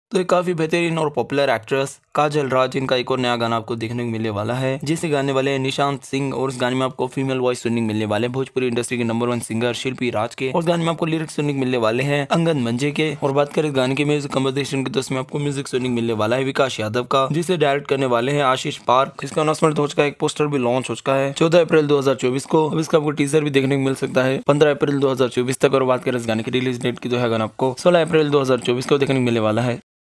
तो एक काफी बेहतरीन और पॉपुलर एक्ट्रेस काजल राज, इनका एक और नया गाना आपको देखने को मिलने वाला है, जिसे गाने वाले हैं निशांत सिंह। और इस गाने में आपको फीमेल वॉइस सुनने को मिलने वाले हैं भोजपुरी इंडस्ट्री के नंबर 1 सिंगर शिल्पी राज के। और इस गाने में आपको लिरिक्स सुनने को मिलने वाले हैं अंगद मंजे के। और बात करें इस गाने के म्यूजिक कंपोजिशन की, तो इसमें आपको म्यूजिक सुनने को मिलने वाला है विकास यादव का, जिसे डायरेक्ट करने वाले हैं आशीष पार्क। इसका अनाउंसमेंट हो चुका है, एक पोस्टर भी लॉन्च हो चुका है 14 अप्रैल 2024 को। अब इसका आपको टीजर भी देखने को मिल सकता है 15 अप्रैल 2024 तक। और बात करें इस गाने की रिलीज डेट की, तो है गाना आपको 16 अप्रैल 2024 को देखने को मिलने वाला है।